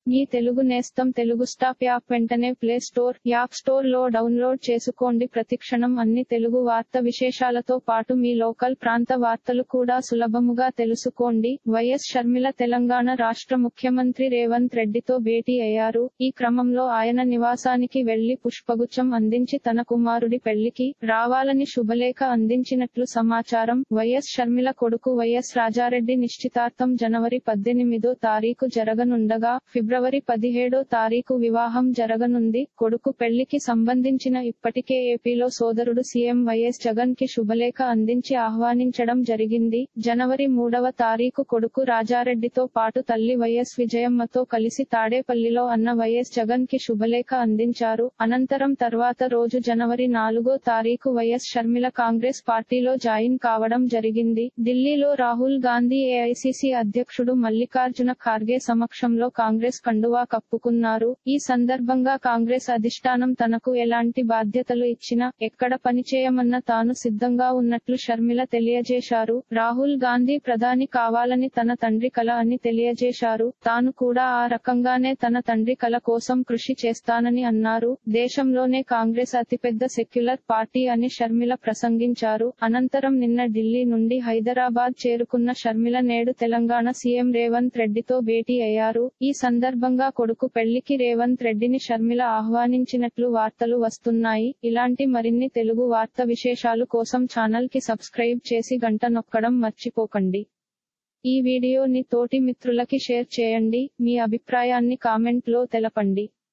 మీ తెలుగు నేస్తం Telugu stop app వెంటనే play store, app store లో డౌన్లోడ్ చేసుకోండి. ప్రతిక్షణం అన్ని తెలుగు వార్త విశేషాలతో పాటు మీ లోకల్ ప్రాంత వార్తలు కూడా సులభముగా తెలుసుకోండి. వైఎస్ షర్మిల తెలంగాణ రాష్ట్ర ముఖ్యమంత్రి రేవంత్ రెడ్డితో భేటీ అయ్యారు. ఈ క్రమంలో ఆయన నివాసానికి వెళ్లి పుష్పగుచ్చం అందించి తన కుమారుడి పెళ్లికి రావాలని శుభలేఖ అందించినట్లు సమాచారం. వైఎస్ షర్మిల కొడుకు వైఎస్ రాజారెడ్డి నిశ్చితార్థం జనవరి 18వ తారీఖు జరగనుండగా ఫిబ్రవరి 17వ తారీఖు వివాహం జరగనుంది. కొడుకు పెళ్లికి సంబంధించిన ఇప్పటికే ఏపీలో సోదరుడు సీఎం వైఎస్ జగన్ కి శుభలేఖ అందించి ఆహ్వానించడం జరిగింది. జనవరి 3వ తారీఖు కొడుకు రాజారెడ్డితో పాటు తల్లి వైఎస్ విజయమ్మతో కలిసి తాడేపల్లిలో అన్న వైఎస్ జగన్ కి శుభలేఖ అందించారు. అనంతరం తర్వాత రోజు జనవరి 4వ తారీఖు వైఎస్ షర్మిల కాంగ్రెస్ పార్టీలో జాయిన్ కావడం జరిగింది. ఢిల్లీలో రాహుల్ గాంధీ ఏఐసీసీ అధ్యక్షుడు మల్లికార్జున ఖార్గే సమక్షంలో కాంగ్రెస్ కండువా కప్పుకున్నారు. ఈ సందర్భంగా కాంగ్రెస్ అధిష్టానం తనకు ఎలాంటి బాధ్యతలు ఇచ్చినా, ఎక్కడ పనిచేయమన్నా తాను సిద్ధంగా ఉన్నట్లు షర్మిల తెలియజేశారు. రాహుల్ గాంధీ ప్రధాని కావాలని తన తండ్రి కల అని తెలియజేశారు. తాను కూడా ఆ రకంగానే తన తండ్రి కల కోసం కృషి చేస్తానని అన్నారు. దేశంలోనే కాంగ్రెస్ అతిపెద్ద సెక్యులర్ పార్టీ అని షర్మిల ప్రసంగించారు. అనంతరం నిన్న ఢిల్లీ నుండి హైదరాబాద్ చేరుకున్న షర్మిల నేడు తెలంగాణ సీఎం రేవంత్ రెడ్డితో భేటీ అయ్యారు. ఈ సందర్భంగా కొడుకు పెళ్లికి రేవంత్ రెడ్డిని షర్మిల ఆహ్వానించినట్లు వార్తలు వస్తున్నాయి. ఇలాంటి మరిన్ని తెలుగు వార్త విశేషాలు కోసం ఛానల్ కి సబ్స్క్రైబ్ చేసి గంట నొక్కడం మర్చిపోకండి. ఈ వీడియోని తోటి మిత్రులకి షేర్ చేయండి. మీ అభిప్రాయాన్ని కామెంట్ లో తెలపండి.